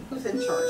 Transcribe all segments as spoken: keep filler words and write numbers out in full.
Who's in charge?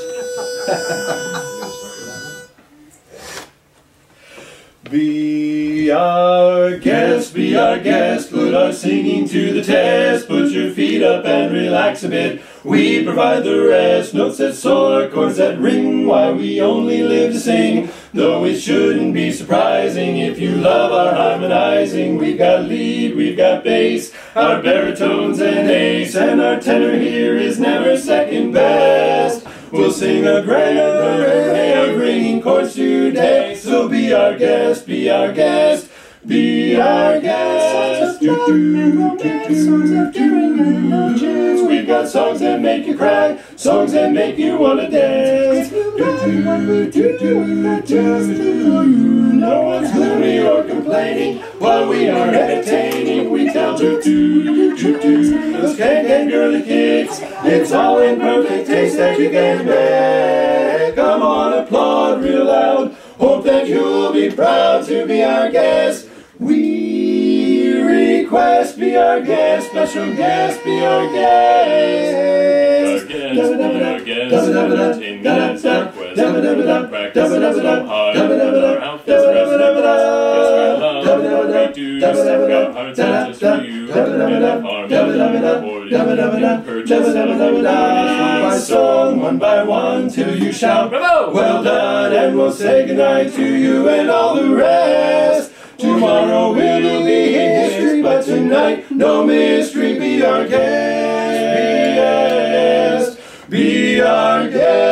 Be our guest, be our guest, put our singing to the test. Put your feet up and relax a bit. We provide the rest. Notes that soar, chords that ring. Why we only live to sing. Though it shouldn't be surprising if you love our harmonizing. We've got lead, we've got bass, our baritones and ace, and our tenor here is never second best. We'll sing a grand array of ringing chords today. So be our guest, be our guest, be our guest. Do, do, do, do, songs of daring and no chance. We've got songs that make you cry, songs that make you wanna dance. Do, do, do, do, do, do. No one's gloomy or complaining while we are entertaining. We tell do, do, do, do. Those cake and girly kicks, it's all in perfect taste that you can make. Come on, applaud real loud. Hope that you'll be proud to be our guest. We request, be our guest, special guest, be our guest. Our guest, be our guest, entertain minutes, request, practice so hard, our outfits, rest, guess we love, we do, sing our hearts out just for you, in a farm, purchase, One by song, one by one, till you shout, bravo! Well done, and we'll say goodnight to you and all the rest. Tomorrow will be history, but tonight no mystery. Be our guest, be our guest, be our guest.